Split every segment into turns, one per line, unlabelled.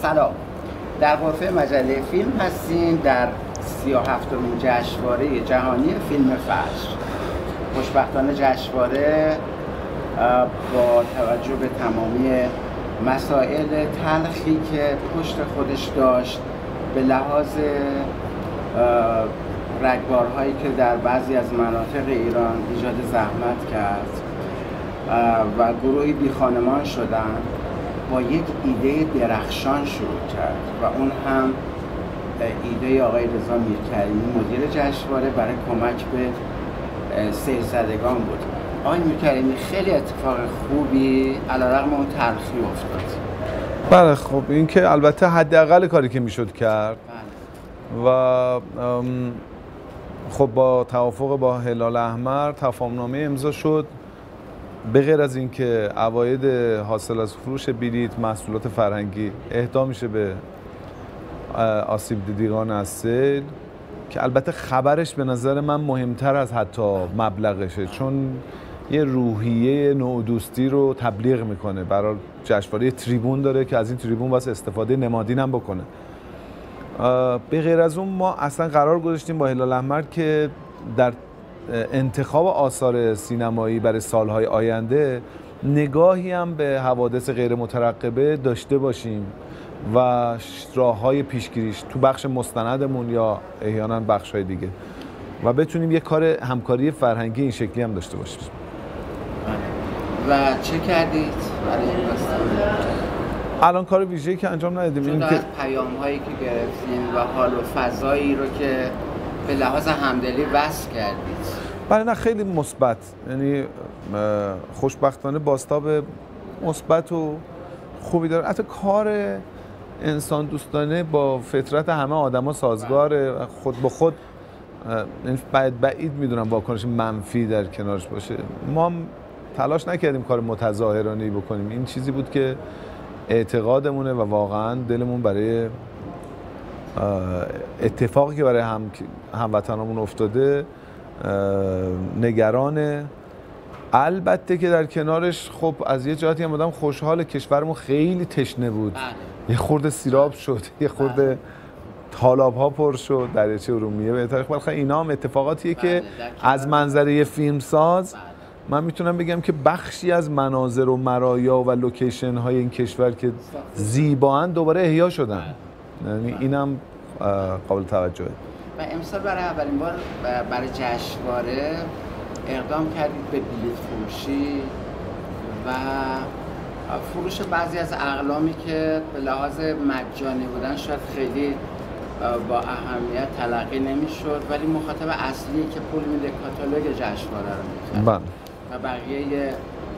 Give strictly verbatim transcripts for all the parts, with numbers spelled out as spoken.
سلام، در غرفه مجله فیلم هستیم در سی و هفتمین جشنواره جهانی فیلم فجر. خوشبختانه جشنواره با توجه به تمامی مسائل تلخی که پشت خودش داشت، به لحاظ رگبارهایی که در بعضی از مناطق ایران ایجاد زحمت کرد و گروهی بی خانمان شدن، با یک ایده درخشان شروع کرد و اون هم ایده آقای رضا میرکریمی مدیر جشنواره برای کمک به سیرزدگان بود. آقای میرکریمی خیلی اتفاق خوبی علیرغم اون تلخی افتاد.
بله، خب این که البته حداقل کاری که میشد کرد و خب با توافق با هلال احمر تفاهمنامه امضا شد. به غیر از اینکه عواید حاصل از فروش بلیط محصولات فرهنگی اهدا میشه به آسیب دیدگان از سیل، که البته خبرش به نظر من مهمتر از حتی مبلغشه، چون یه روحیه نوع-دوستی رو تبلیغ میکنه. برای جشنواره تریبون داره که از این تریبون واسه استفاده نمادین هم بکنه. به غیر از اون ما اصلا قرار گذاشتیم با هلال احمر که در انتخاب آثار سینمایی برای سالهای آینده نگاهی هم به حوادث غیر مترقبه داشته باشیم و راه‌های پیشگیریش تو بخش مستندمون یا احیانا بخش‌های دیگه، و بتونیم یه کار همکاری فرهنگی این شکلی هم داشته باشیم.
و چه کردید برای این داستان؟
الان کار ویژه‌ای که انجام ندادیم،
این که پیام‌هایی که گرفتین و حال و فضایی رو که به لحاظ همدلی وصل کردید.
بله، نه خیلی مثبت، یعنی خوشبختانه بازتاب مثبت و خوبی داره. حتی کار انسان دوستانه با فطرت همه آدما سازگاره، خود به خود بعید بعید میدونم واکنش منفی در کنارش باشه. ما هم تلاش نکردیم کار متظاهرانه‌ای بکنیم، این چیزی بود که اعتقادمونه و واقعا دلمون برای اتفاقی که برای هم هموطنامون افتاده نگرانه. البته که در کنارش خب از یه جهاتی هم آدم خوشحال، کشورمون خیلی تشنه بود، یه خورده سیراب شد، یه خورده تالاب ها پر شد، دریاچه ارومیه به تاریخ. بلکه اینا هم اتفاقاتیه که از منظره فیلمساز من میتونم بگم که بخشی از مناظر و مرایا و لوکیشن های این کشور که زیباان دوباره احیا شدن، یعنی اینم قابل توجهه.
و امسال برای اولین بار برای جشنواره اقدام کردید به بلیط فروشی و فروش بعضی از اقلامی که به لحاظ مجانی بودن شاید خیلی با اهمیت تلقی نمیشد، ولی مخاطب اصلی که پول میده کاتالوگ جشنواره رو میخره و بقیه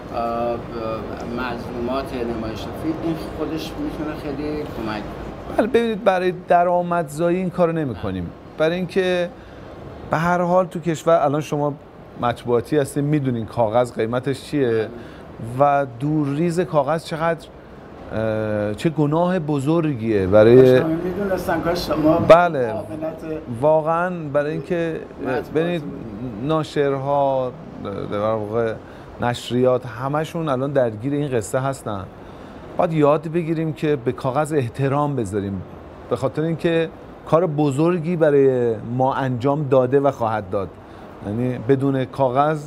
مظلومات نمایش فیلم، این خودش میتونه خیلی کمک.
بله، ببینید برای درآمدزایی این کارو نمی‌کنیم، برای اینکه به هر حال تو کشور الان شما مطبوعاتی هستین، میدونین کاغذ قیمتش چیه و دورریز کاغذ چقدر چه گناه بزرگیه برای
میدونستن که شما.
بله واقعا، برای اینکه ببینید ناشرها در واقع نشریات همشون الان درگیر این قصه هستن. باید یاد بگیریم که به کاغذ احترام بذاریم، به خاطر اینکه کار بزرگی برای ما انجام داده و خواهد داد. یعنی بدون کاغذ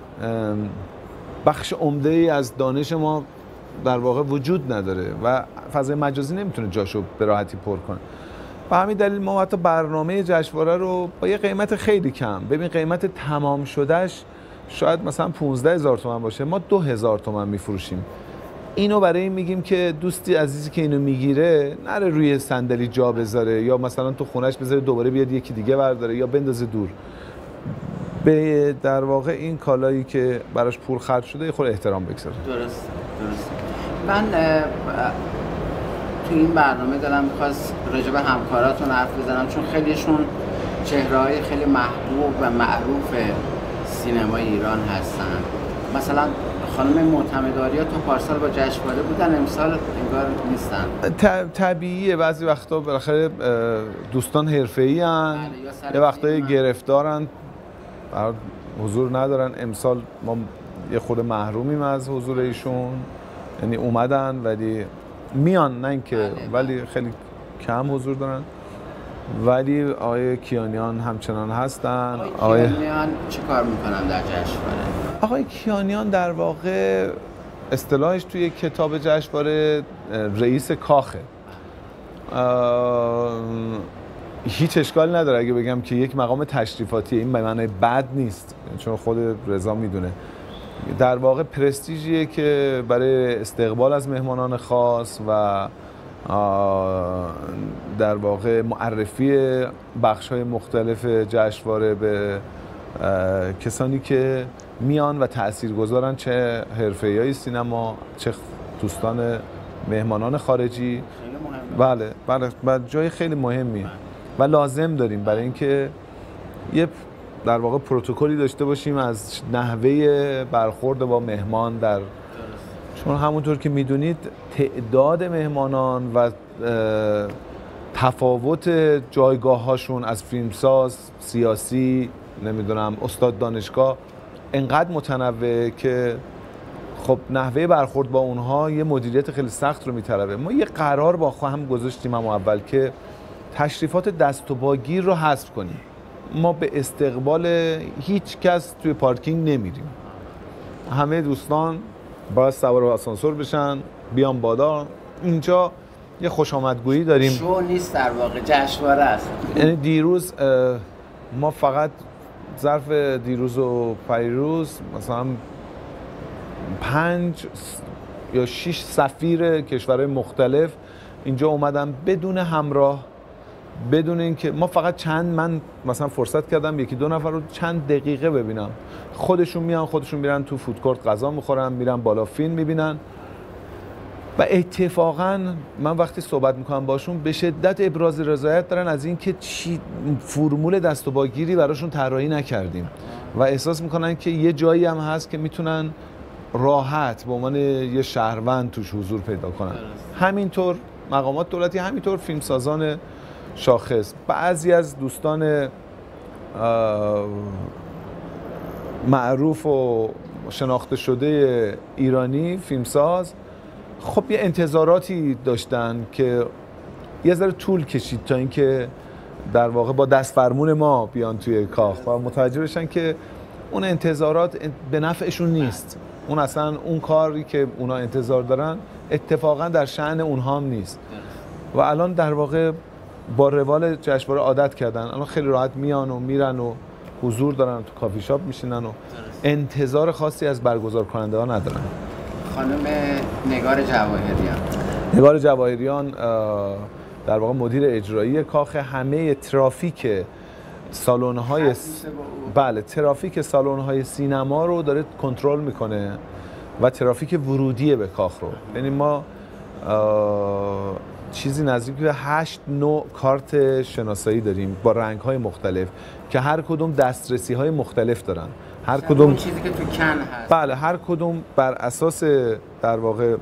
بخش عمده‌ای از دانش ما در واقع وجود نداره و فضای مجازی نمیتونه جاشو به راحتی پر کنه. به همین دلیل ما حتی برنامه جشنواره رو با یه قیمت خیلی کم، ببین قیمت تمام شدهش شاید مثلا پانزده هزار تومان باشه، ما دو هزار تومان میفروشیم. اینو برای این میگیم که دوستی عزیزی که اینو میگیره نره روی صندلی جا بذاره یا مثلا تو خونش بذاره دوباره بیاد یکی دیگه برداره یا بندازه دور. به در واقع این کالایی که براش پول خرج شده یه خورده احترام بگذاره.
درست درست. من تو این برنامه دلم می‌خواست راجع به همکاراتون حرف بزنم، چون خیلیشون چهره‌های خیلی محبوب و معروف سینمای ایران هستن. مثلا خانم معتمدآریا تو پارسال با جشنواره بودن، امسال انگار نیستن.
طبیعیه، بعضی وقتا بالاخره دوستان حرفه‌ای ان، یه وقتایی گرفتارن، حضور ندارن. امسال ما یه خود محرومیم از حضور ایشون، یعنی اومدن ولی میان، نه اینکه ولی خیلی کم حضور دارن. ولی آقای کیانیان همچنان هستن.
آقای کیانیان چه کار میکنن در جشنواره؟
آقای کیانیان در واقع اصطلاحش توی کتاب جشنواره رئیس کاخه. هیچ اشکال نداره اگه بگم که یک مقام تشریفاتیه، این به معنی بد نیست، چون خود رضا میدونه. در واقع پرستیژیه که برای استقبال از مهمانان خاص و در واقع معرفی بخش‌های مختلف جشنواره به کسانی که میان و تاثیرگذارن، چه حرفه‌ای سینما، چه دوستان مهمانان خارجی. بله بله و جای خیلی مهمیه و لازم داریم برای اینکه یه در واقع پروتکلی داشته باشیم از نحوه برخورد با مهمان، در چون همونطور که میدونید تعداد مهمانان و تفاوت جایگاه هاشون از فیلمساز، سیاسی، نمیدونم استاد دانشگاه انقدر متنوعه که خب نحوه برخورد با اونها یه مدیریت خیلی سخت رو میطلبه. ما یه قرار با هم گذاشتیم هم اول که تشریفات دست و پاگیر رو حذف کنیم. ما به استقبال هیچ کس توی پارکینگ نمیریم. همه دوستان باید سوار آسانسور بشن، بیان بالا. اینجا یه خوش آمدگویی داریم.
شو نیست در واقع، جشنواره است.
یعنی دیروز ما فقط ظرف دیروز و پریروز مثلا پنج یا شش سفیر کشورهای مختلف اینجا اومدن بدون همراه، بدون اینکه ما فقط چند من مثلا فرصت کردم یکی دو نفر رو چند دقیقه ببینم. خودشون میان، خودشون میرن تو فودکورت غذا میخورن، میرن بالا فیلم میبینن و اتفاقا من وقتی صحبت میکنم باشون به شدت ابراز رضایت دارن از اینکه چی فرمول دست و باگیری براشون طراحی نکردیم و احساس میکنن که یه جایی هم هست که میتونن راحت به عنوان یه شهروند توش حضور پیدا کنن. همینطور مقامات دولتی، همینطور فیلمسازان شاخص. بعضی از دوستان معروف و شناخته شده ایرانی فیلمساز خب یه انتظاراتی داشتن که یه ذره طول کشید تا اینکه در واقع با دست فرمون ما بیان توی کاخ و متوجه بشن که اون انتظارات به نفعشون نیست. اون اصلا اون کاری که اونا انتظار دارن اتفاقا در شأن اونها هم نیست و الان در واقع با روال جشنواره عادت کردن. الان خیلی راحت میان و میرن و حضور دارن، تو کافی شاپ میشینن و انتظار خاصی از برگزار کننده ها ندارن.
خانم نگار جواهریان
نگار جواهریان در واقع مدیر اجرایی کاخ. همه ترافیک سالن‌های س... بله ترافیک سالن‌های سینما رو داره کنترل میکنه و ترافیک ورودی به کاخ رو. یعنی ما چیزی نزدیک به هشت نوع کارت شناسایی داریم با رنگ‌های مختلف که هر کدوم دسترسی‌های مختلف دارن. هر کدوم
اون چیزی که تو کن هست.
بله هر کدوم بر اساس در واقع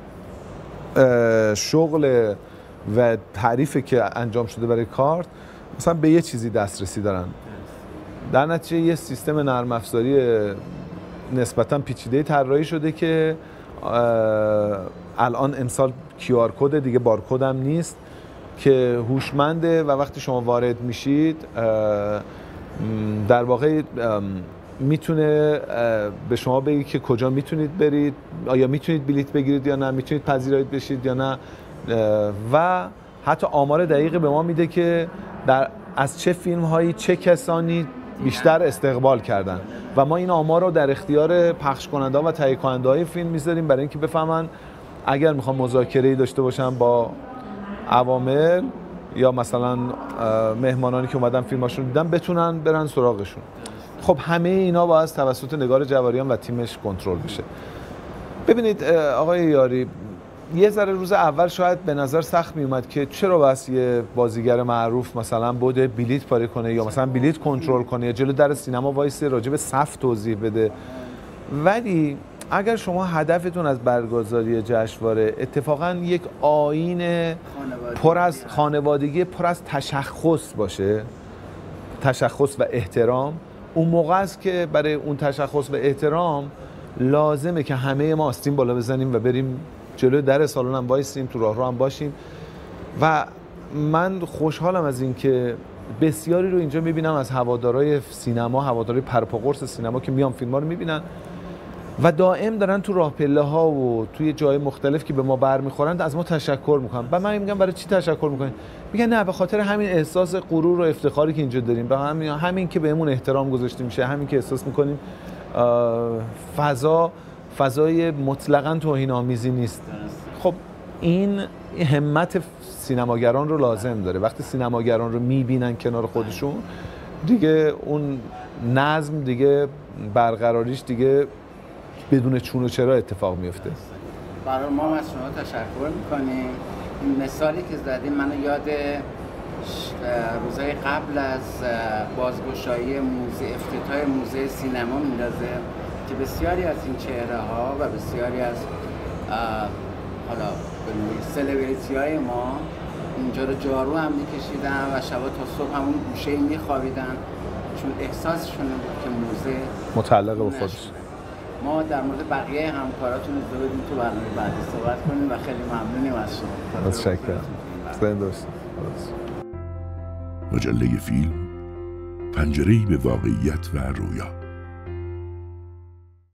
شغل و تعریفی که انجام شده برای کارت مثلا به یه چیزی دسترسی دارن. در نتیجه یه سیستم نرم افزاری نسبتاً پیچیده طراحی شده که الان امسال کیو آر کد دیگه بارکد هم نیست که هوشمنده و وقتی شما وارد میشید در واقع میتونه به شما بگی که کجا میتونید برید، آیا میتونید بلیت بگیرید یا نه، میتونید پذیرایی بشید یا نه و حتی آمار دقیقی به ما میده که در از چه فیلم هایی چه کسانی بیشتر استقبال کردن و ما این آمار رو در اختیار پخش کننده و تهیه کننده های فیلم میذاریم برای اینکه بفهمن اگر میخوام مذاکره‌ای داشته باشم با عوامل یا مثلا مهمانانی که اومدن فیلماشون دیدن بتونن برن سراغشون. خب همه اینا باید توسط نگار جواهریان و تیمش کنترل بشه. ببینید آقای یاری، یه ذره روز اول شاید به نظر سخت می اومد که چرا بس یه بازیگر معروف مثلا بوده بلیت پاره کنه یا مثلا بلیت کنترل کنه یا جلو در سینما وایسه راجع به صف توضیح بده. ولی اگر شما هدفتون از برگزاری جشنواره اتفاقا یک آیین پر از خانوادگی، پر از تشخص باشه، تشخص و احترام، اون موقع است که برای اون تشخص و احترام لازمه که همه ما آستین بالا بزنیم و بریم جلوی در سالن هم وایسیم، تو راهرو هم باشیم. و من خوشحالم از این که بسیاری رو اینجا میبینم از هوادارهای سینما، هوادارهای پرپاقرص سینما که میان فیلم ها رو میبینن و دائم دارن تو راه پله ها و توی جای مختلف که به ما برمیخورند از ما تشکر میکنن. و من میگم برای چی تشکر میکنین؟ میگن نه به خاطر همین احساس غرور و افتخاری که اینجا داریم، به همین همین که بهمون احترام گذاشته میشه، همین که احساس میکنیم فضا فضای مطلقاً توهین‌آمیزی نیست. خب این همت سینماگران رو لازم داره. وقتی سینماگران رو میبینن کنار خودشون دیگه اون نظم دیگه برقراریش دیگه بدون چون و چرا اتفاق میفته.
برای ما از شما تشکر میکنیم. این مثالی که زدیم منو یاد روزهای قبل از بازگشایی موزه افتتاح موزه سینما میندازه که بسیاری از این چهره ها و بسیاری از حالا سلبریتی های ما اینجا رو جارو هم میکشیدن و شبا تا صبح همون گوشه میخوابیدن چون احساسشون بود که موزه
متعلق به خودش.
ما در مورد بقیه همکاراتون اجازه بدیم تو برنامه بعدی صحبت کنیم و خیلی ممنونیم از شما.
متشکرم. زنده باشید.
مجله فیلم، پنجره‌ای به واقعیت و رویا.